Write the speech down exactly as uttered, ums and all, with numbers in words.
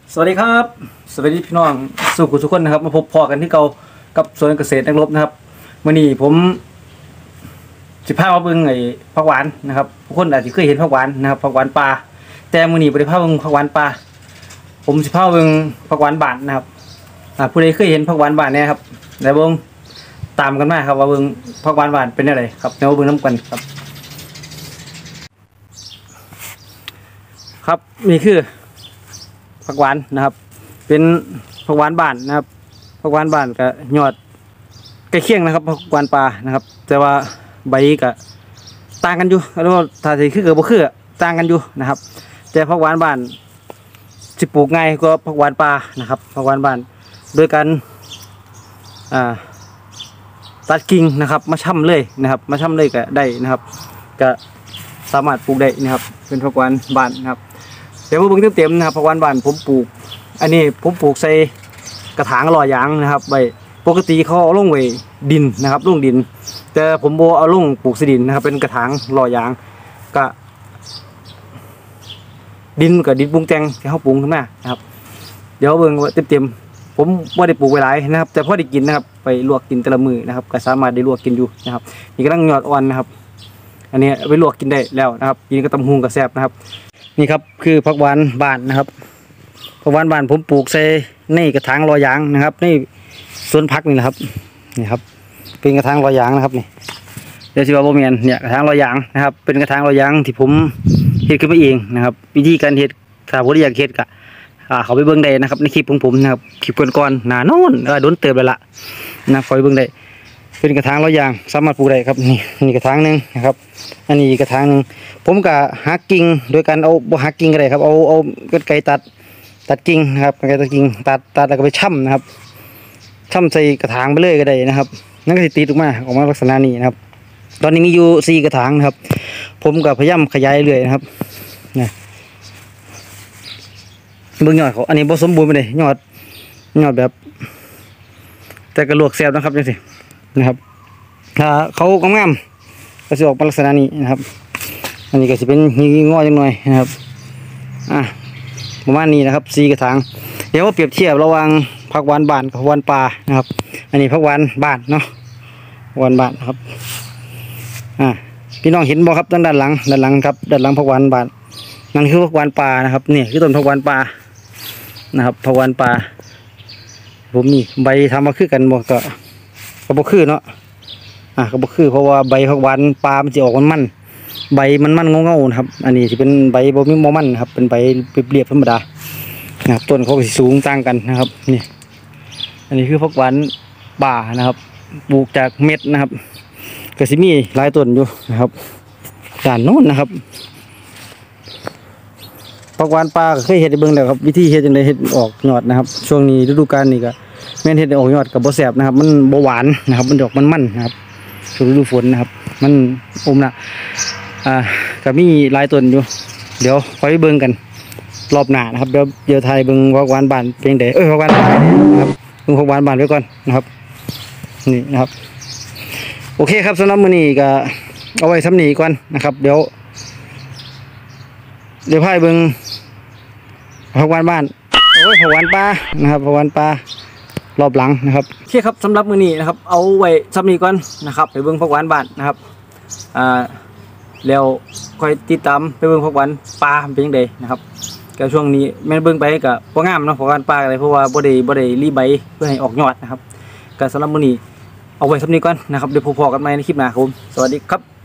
สวัสดีครับสวัสดีพี่น้องสุขุทุกคนนะครับมาพบพอกันที่เก่ากับสวนเกษตรนักรบนะครับวันนี้ผมสิบห้ามาเบิ้งไอ้ผักหวานนะครับทุกคนอาจจะเคยเห็นผักหวานนะครับผักหวานปลาแต่มื้อนี้บ่ได้พาเบิ้งผักหวานปลาผมสิพาเบิ้งผักหวานบ้านนะครับอ่าผู้ใดเคยเห็นผักหวานบ้านเนี่ยครับได้เบิ้งตามกันมาครับว่าเบิ้งผักหวานบ้านเป็นอะไรครับเดี๋ยวเบิ้งน้ำกันครับครับนี่คือผักหวานนะครับเป็นผักหวานบ้านนะครับผักหวานบ้านกับยอดใกล้เคียงนะครับผักหวานปลานะครับแต่ว่าใบกับต่างกันอยู่แล้วถ้าสิคือกับบ่คือต่างกันอยู่นะครับแต่ผักหวานบ้านสิปลูกง่ายกว่าผักหวานปลานะครับผักหวานบ้านโดยการอ่าตัดกิ่งนะครับมาช่ำเลยนะครับมาช่ำเลยก็ได้นะครับก็สามารถปลูกได้นะครับเป็นผักหวานบ้านนะครับเดี๋ยวมาเบิ่งเต็มๆนะครับผักหวานบ้านผมปลูกอันนี้ผมปลูกใส่กระถางหล่อยางนะครับใบปกติเขาเอาลงไว้ดินนะครับลงดินแต่ผมโบเอาลงปลูกใส่ดินนะครับเป็นกระถางหล่อยางก็ดินกับดินปรุงแต่งที่เขาปรุงขึ้นมานะครับเดี๋ยวเบิ่งว่าเต็มๆผมว่าได้ปลูกไว้หลายนะครับแต่พอได้กินนะครับไปลวกกินแต่ละมือนะครับก็สามารถได้ลวกกินอยู่นะครับนี่กำลังยอดอ่อนนะครับอันนี้ไปลวกกินได้แล้วนะครับกินกับตำหุงกับแซ่บนะครับนี่ครับคือผักหวานบ้านนะครับผักหวานบ้านผมปลูกใส่ในกระถางลอยยางนะครับในสวนผักนี่แหละครับนี่ครับเป็นกระถางลอยยางนะครับนี่เดี๋ยวสิว่าโบเมียนเนี่ยกระถางลอยยางนะครับเป็นกระถางลอยยางที่ผมเฮ็ดขึ้นมาเองนะครับวิธีการเฮ็ดถ้าผมอยากเฮ็ดก็เขาไปเบิ่งได้นะครับในคลิปของผมนะครับคลิปก่อนๆหนาโน่นโดนเติบเลยละนะคอยเบิ่งได้เป็นกระถางลอยยางสามารถปลูกได้ครับนี่นี่กระถางหนึ่งนะครับอันนี้กระถางหนึ่งผมก็หักกิ่งโดยการเอาบ่หักกิ่งก็ได้ครับเอาเอากรรไกรตัดตัดกิ่งนะครับกรรไกรตัดกิ่งตัดตัดแล้วก็ไปช่ำนะครับช่ำใส่กระถางไปเลยก็ได้นะครับนั่นก็จะตีออกมาออกมาลักษณะนี้นะครับตอนนี้มีอยู่สี่กระถางนะครับผมก็พยายามขยายเรื่อยนะครับนะเบื้องยอดเขาอันนี้ผสมบูรณ์ไปเลยยอดยอดแบบแต่กระลวกแซ่บนะครับจังสินะครับถ้าเขางามๆก็จะออกมาลักษณะนี้นะครับอันนี้ก็จะเป็นงีงอจังหน่อยนะครับอ่ะประมาณนี้นะครับสี่กระถางเดี๋ยวว่าเปรียบเทียบระหว่างผักหวานบ้านกับผักหวานปลานะครับอันนี้ผักหวานบ้านเนาะหวานบ้านครับอ่ะพี่น้องเห็นบ่ครับด้านหลังด้านหลังครับด้านหลังผักหวานบ้านนั่นคือผักหวานปลานะครับนี่คือต้นผักหวานปลานะครับผักหวานปลาผมนี่ใบทำมาคือกันบ่ก็ก็บ่คือเนาะอ่ะก็บ่คือเพราะว่าใบผักหวานปลามันจะออกมันมันใบมันมันเงาๆนะครับอันนี้ที่เป็นใบบ่มีโมมันครับเป็นใบเรียบๆธรรมดานะครับต้นเขาสูงต่างกันนะครับนี่อันนี้คือผักหวานป่านะครับปลูกจากเม็ดนะครับก็สิมีหลายต้นอยู่นะครับด่านโน้นนะครับผักหวานป่าเคยเห็ดเบิ่งแล้วครับวิธีเห็ดจังได๋เห็ดออกยอดนะครับช่วงนี้ฤดูกาลนี่ก็แม่นเห็ดออกยอดกับบ่แซ่บนะครับมันบ่หวานนะครับมันดอกมันมันนะครับช่วงฤดูฝนนะครับมันอมนะอ่าก็มีหลายต้นอยู่เดี๋ยวคอยเบิ่งกันรอบหน้านะครับเดี๋ยวเดี๋ยวไทยเบิ่งผักหวานบ้านเป็นไดเอ้ยผักหวานบ้านนะครับเบิ่งผักหวานบ้านไว้ก่อนนะครับนี่นะครับโอเคครับสำหรับมื้อนี้ก็เอาไว้ซ้ำนี้ก่อนนะครับเดี๋ยวเดี๋ยวพายเบิ่งผักหวานบ้านโอ้ยผักหวานปลานะครับผักหวานปลารอบหลังนะครับโอเคครับสำหรับมื้อนี้นะครับเอาไว้ซ้ำนี้ก่อนนะครับไปเบิ่งผักหวานบ้านนะครับอ่าแล้วค่อยติดตามไปเบิ่งผักหวานปลาเป็นยังไงนะครับก็ช่วงนี้แม่นเบิ่งไปก็บ่งามเนาะผักหวานปลาอะไรเพราะว่าบ่ได้บ่ได้รีใบเพื่อให้ออกยอดนะครับก็สำหรับมื้อนี้เอาไว้ซ้ำนี้ก่อนนะครับเดี๋ยวพบกันใหม่ในคลิปหน้าครับผมสวัสดีครับ